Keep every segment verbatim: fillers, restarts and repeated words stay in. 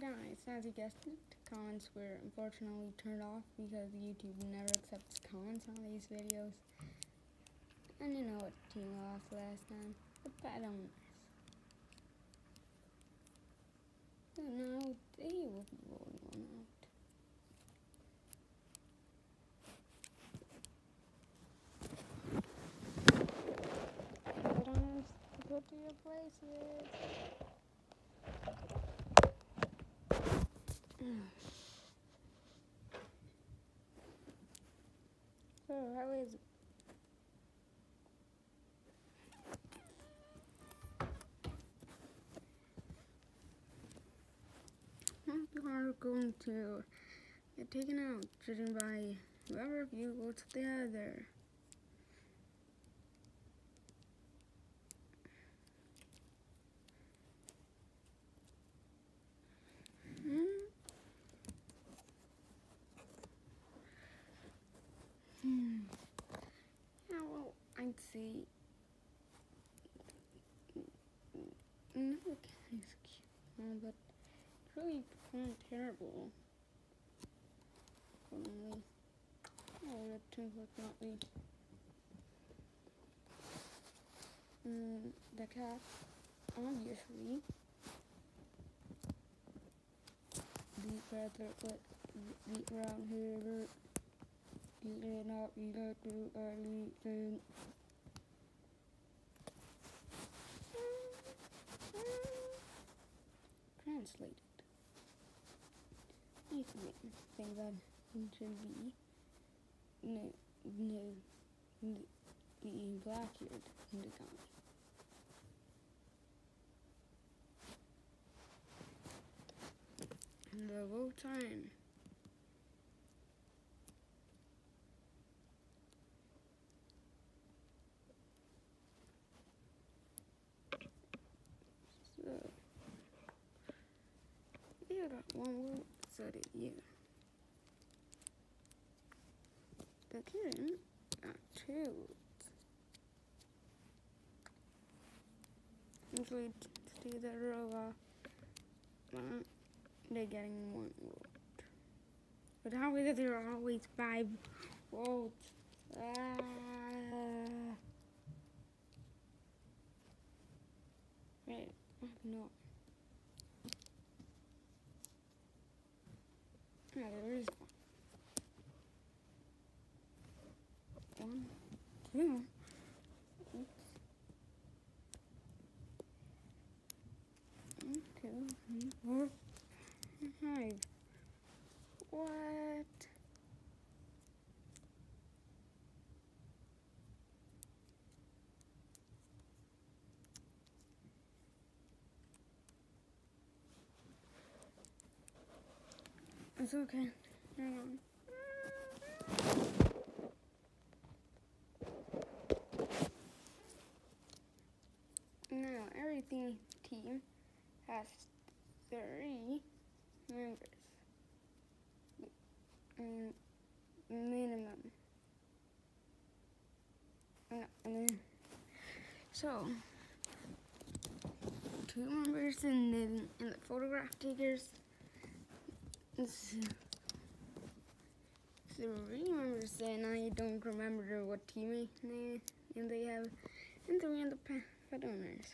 guys, as you guessed it, comments were unfortunately turned off because YouTube never accepts comments on these videos. And you know what team lost last time? The Pet Owners. So now they will be rolling one out. Pet Owners, go to your places. So how is it? You are going to get taken out, judging by whoever of you goes to the other. Hmm? Hmm. Yeah, well, I'd say no, the cat is cute, but it's really kind of terrible. Only, oh, that turns out not me. Mm, the cat, obviously, beat rather, but beat around here, beat it not, beat it too early, then. Translated. These things that should be no, no, no, the Blackbeard in the comic. And the whole time. So, you got one word, so did you. The kitten got two words. Usually, to do the robot, uh, they're getting one word. But how is it there are always five words? Ah. Wait, I have no. Yeah, there is one. One, two. Oops. One, two, three, four, five. What? It's okay. Hang on. Now, every team has three members. Um, minimum. No, no. So, two members in the, in the photograph takers. Three members, and I don't remember what teammate name they have, and three in the pet owners.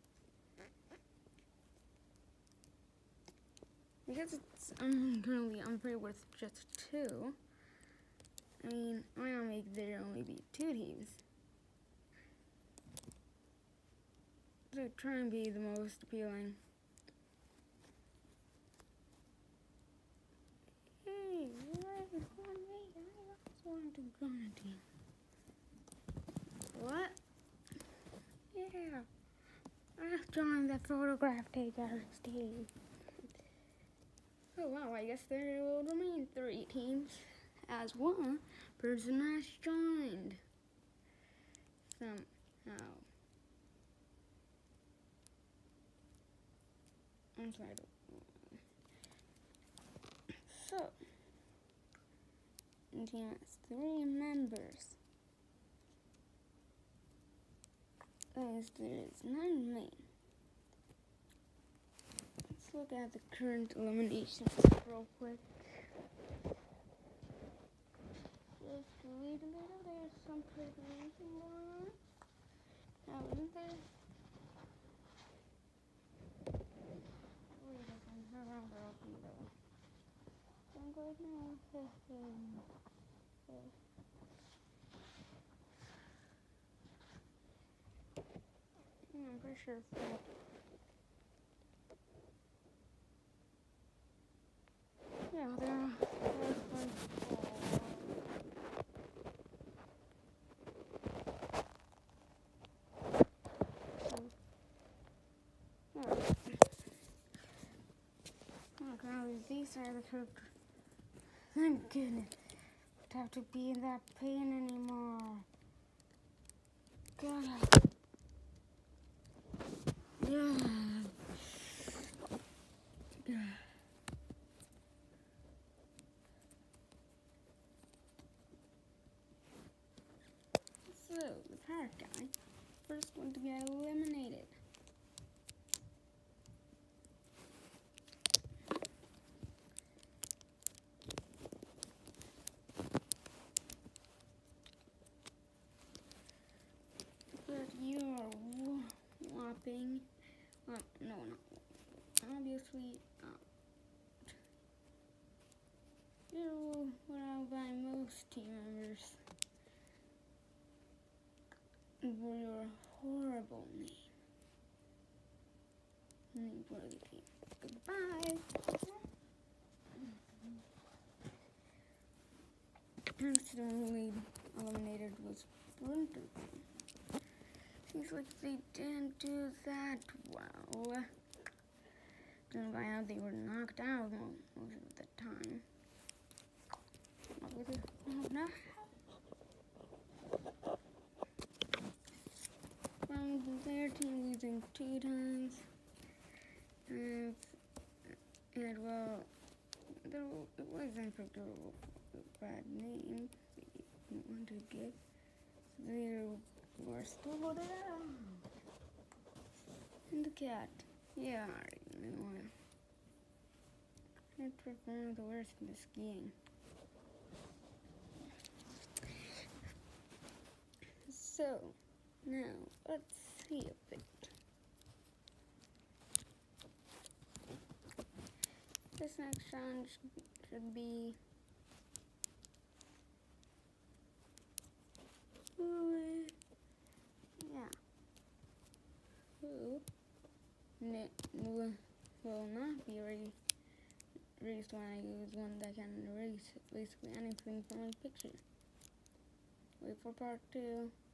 Because it's I'm currently unfair with just two. I mean, why not make there only be two teams? So try and be the most appealing. Hey, why is one me? I also want to join a team. What? Yeah. I'll join the photograph takers team. Oh wow, I guess there will remain three teams as one person has joined. Somehow. I'm sorry. So, the team has three members. That is, there is nine main. look at the current eliminations real quick. Just wait a little, there's some preparation going on. Now, isn't there? Wait a second, her number will be there. Don't go now. Yeah, I'm pretty sure it's that. Yeah, there. There's one. Oh, God, these are the characters. Thank goodness. Don't have to be in that pain anymore. God. Yeah. Yeah. So, the parrot guy, first one to get eliminated. But you are whopping, uh, no, not obviously out. You're what out by most team members for your horrible name. Name for the team. Goodbye. Next only eliminated was Splinter. Seems like they didn't do that well. Judging by how they were knocked out most of the time. Oh, no. From their team losing two times. And, and well, there, it wasn't a bad name they didn't want to give. So they were still voted out. And the cat. Yeah, I already know it. It's one of the worst in this game. So, now, let's see a bit. This next challenge should be... Who? Yeah. Who n will not be erased erased when I use one that can erase basically anything from a picture. Wait for part two.